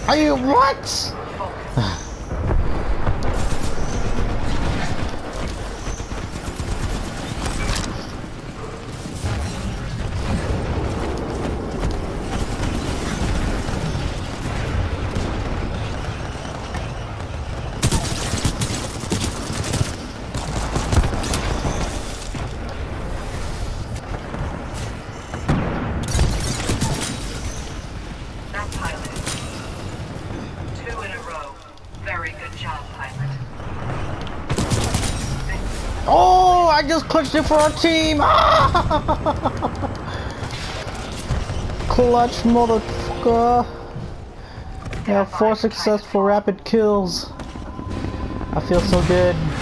Are you what? Oh, I just clutched it for our team! Clutch, motherfucker! Yeah, 4 successful rapid kills. I feel so good.